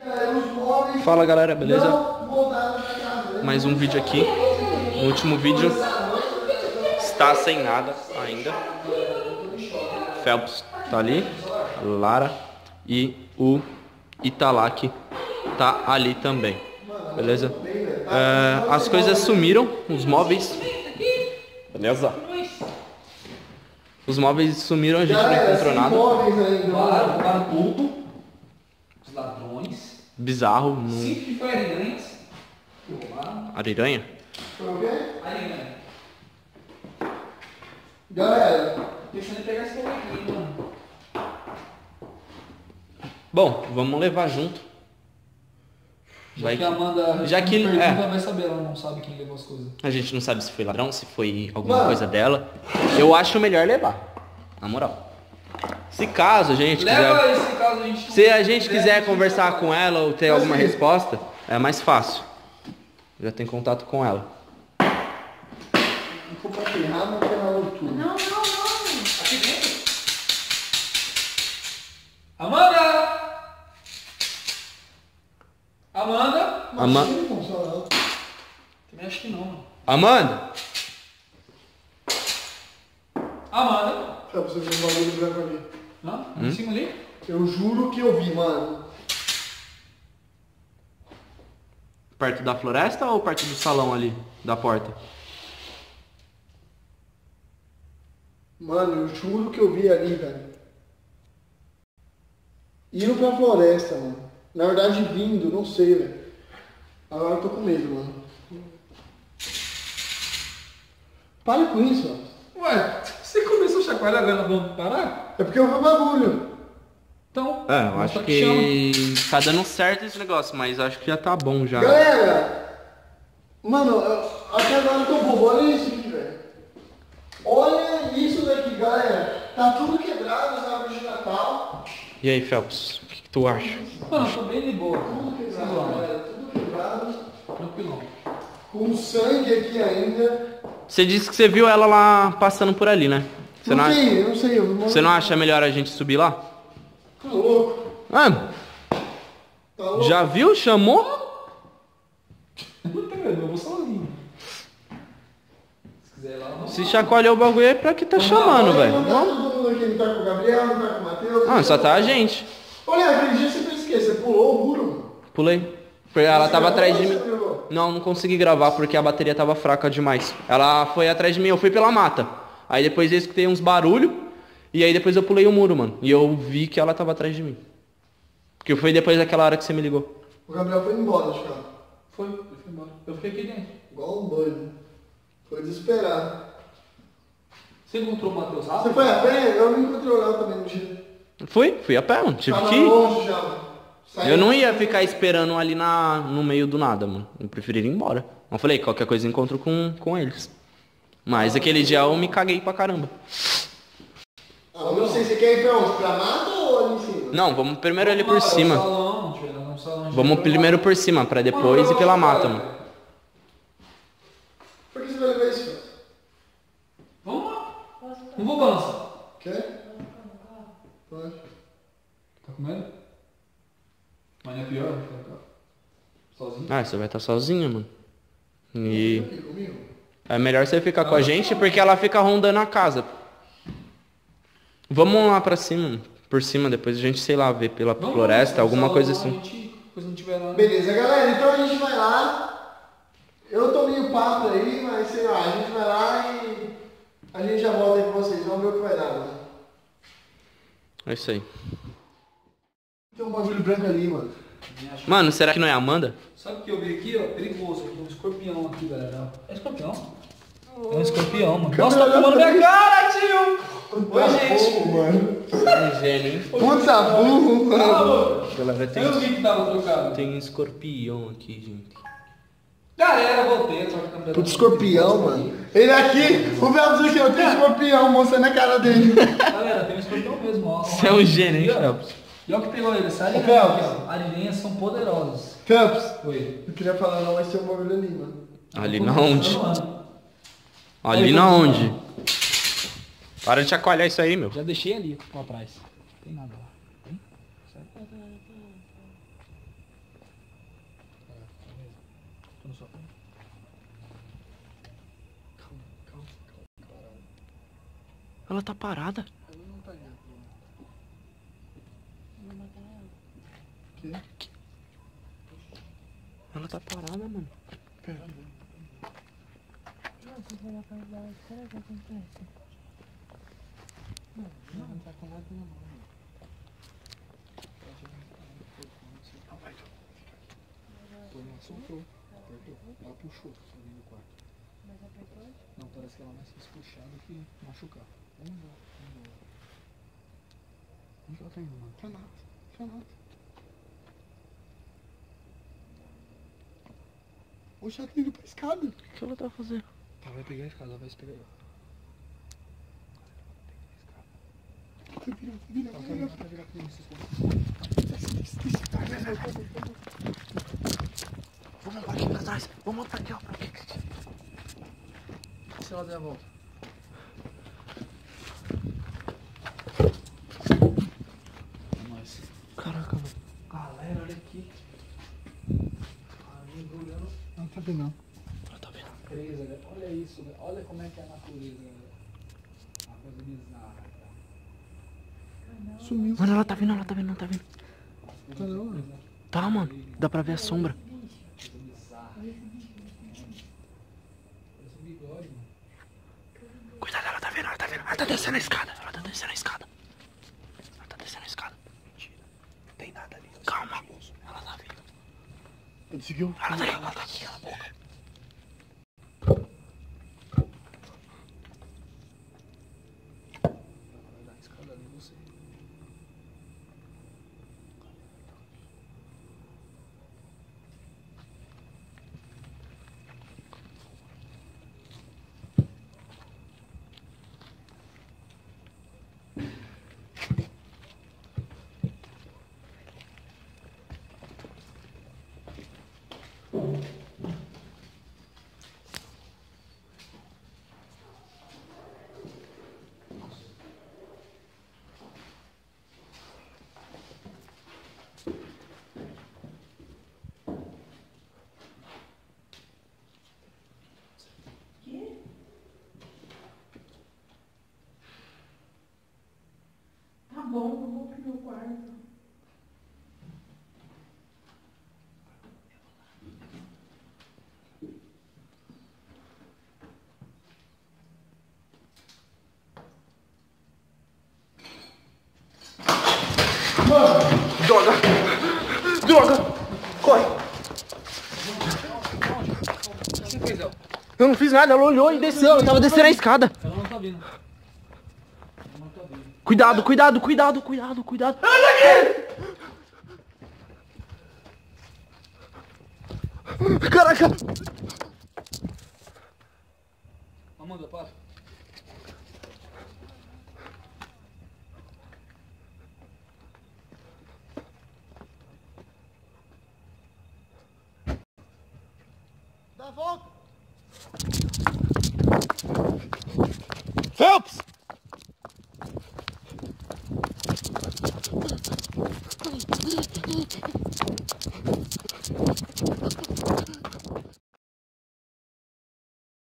Fala galera, beleza? Mais um vídeo aqui. No último vídeo está sem nada ainda. Phelps tá ali, Lara e o Italac tá ali também, beleza? As coisas sumiram, os móveis, beleza? Os móveis sumiram, a gente não encontrou nada. Para tudo. Os ladrões. Bizarro. Sempre foi ariranhas. Ariranha? Foi o quê? Ariranha. Galera, Deixa eu pegar esse aqui, mano. Bom, vamos levar junto. Já que a Amanda já que pergunta, vai saber, ela não sabe quem levou as coisas. A gente não sabe se foi ladrão, se foi alguma coisa dela. Eu acho melhor levar, na moral. Se caso a gente quiser, se a gente quiser conversar com ela ou ter alguma resposta, é mais fácil. Já tem contato com ela. não vou ferrar, mas ferrou tudo. Não. Aqui dentro? Amanda! Amanda? Amanda. Também acho que não, mano. Amanda? Amanda? Pra você ver um bagulho branco ali. Não? Em cima ali? Eu juro que eu vi, mano. Perto da floresta ou perto do salão ali, da porta? Mano, eu juro que eu vi ali, velho. Indo pra floresta, mano. Na verdade, vindo, não sei, velho. Agora eu tô com medo, mano. Para com isso, mano. Ué, você começou a chacoalhar, agora vamos parar? É porque eu vi o bagulho. Então. Eu acho que tá dando certo esse negócio, mas acho que já tá bom já. Galera! Mano, até agora eu tô bobo. Olha isso aqui, velho. Olha isso daqui, galera. Tá tudo quebrado as árvores de Natal. E aí, Phelps, o que tu acha? Mano, eu tô bem de boa. Tudo quebrado, galera. Tudo quebrado. Tranquilão. Com sangue aqui ainda. Você disse que você viu ela lá passando por ali, né? Eu não sei. Você não acha melhor a gente subir lá? Tá louco? Ah, Tá louco? já viu? Chamou? Não tem medo, eu vou sozinho. Se quiser ir lá, vamos. Se chacoalhou o bagulho é pra que tá chamando, velho. Não tá todo mundo aqui. Não tá com o Gabriel, não tá com o Matheus. Ah, só tá a gente. Olha, aquele dia você fez o quê? Você pulou o muro, mano? Pulei. Ela tava atrás de mim. Você gravou? Não consegui gravar porque a bateria tava fraca demais. Ela foi atrás de mim, eu fui pela mata. Aí depois eu escutei uns barulhos. E aí depois eu pulei o muro, mano. E eu vi que ela tava atrás de mim. Porque foi depois daquela hora que você me ligou. O Gabriel foi embora de carro. Foi, ele foi embora. Eu fiquei aqui dentro. Igual um doido. Foi desesperado. Você encontrou o Matheus Você rápido? foi a pé? Eu não encontrei o Léo também no dia. Fui a pé, mano. Tive Tava que ir. longe já. Saiu. Eu não ia ficar esperando ali no meio do nada, mano. Eu preferiria ir embora. Eu falei, qualquer coisa eu encontro com eles. Mas aquele dia eu me caguei pra caramba. Ah, eu não sei, você quer ir pra onde? Pra mata ou ali em cima? Não, vamos primeiro ali por cima. Salão, tiver no salão, Vamos primeiro por cima, pra depois ir pela mata, mano. Por que você vai levar isso, cara? Vamos lá. Não vou balançar. Quer? Pode. Tá com medo? Mas não é pior, ficar sozinho. Ah, você vai estar sozinha, mano. E Aqui comigo? é melhor você ficar com a gente porque ela fica rondando a casa. Vamos lá pra cima, mano. Por cima, depois a gente, sei lá, vê pela Vamos floresta, lá, alguma salão, coisa a assim. gente, coisa não tiver lá. Beleza, galera, então a gente vai lá. Eu tô meio papo aí, mas sei lá, a gente vai lá e a gente já volta aí com vocês. Vamos ver o que vai dar, mano. É isso aí. Tem um bagulho branco ali, mano. Mano, será que não é a Amanda? Sabe o que eu vi aqui, ó? Perigoso. Aqui, um escorpião aqui, galera. É escorpião? É um escorpião, mano. Nossa, tá fumando minha cara, tio! Oi, gente. Burro, mano. É gênio, hein? Puta burro, mano. Alô? Galera, Eu vi que tava trocado. tem um escorpião aqui, gente. Galera, voltei. Troca a câmera. Puta escorpião, mano. Ele aqui, o Velcro aqui, eu tenho escorpião mostrando a cara dele. Galera, tem um escorpião mesmo, ó. Você é um gênio, hein, Phelps? E olha o que pegou ele. Essa aranha Phelps. aqui, ó. Aranhas são poderosas. Phelps, Oi. eu queria falar, não vai ser um bagulho ali, mano. Ali na onde? Mano, Ali na onde? Para de chacoalhar isso aí, meu. já deixei ali, lá atrás. Não tem nada lá. Tem? só. Calma. Ela tá parada. Ela não tá dentro. Vou matar ela. Que? Ela tá parada, mano. Pera. Não, se for na casa dela, será que acontece? Não tá com nada na mão. Soltou. Apertou. Ela puxou pra dentro do quarto. Mas apertou? Não, parece que ela mais quis puxar do que machucar. Vamos embora. Onde ela tá indo, mano? Pra nada. Oxe, ela tá indo pra escada. O que ela tá fazendo? Tá, vai pegar a escada, ela vai se pegar aí. Tá virando. Tá virando pra mim, vocês vão. Vamos aqui pra trás. Vamos pra aqui, ó. Se ela der a volta. É nóis. Caraca, mano. Galera, olha aqui. Embrulhando Não tá vendo, não. Ela tá vendo. presa, galera. Olha isso, galera. Olha como é que é a natureza, galera. Uma coisa bizarra, cara. Sumiu. Mano, ela tá vindo, não tá vindo. Tá não, mano. Tá, mano. Dá pra ver a sombra. Coisa bizarra. Parece um bigode, mano. Cuidado, ela tá vendo. Ela tá descendo a escada. Mentira. Não tem nada ali. Calma. Ela tá vindo. Ele seguiu. Ela tá aqui, cala a boca. Vai dar escada ali, você. Tá bom, eu vou pro meu quarto. Droga! Corre! O que você fez, El? Eu não fiz nada, ela olhou e desceu. Eu tava descendo a escada. Ela não tá vindo. Ela não tá vindo. Cuidado. Caraca! Amanda, para. Dá a volta. Phelps!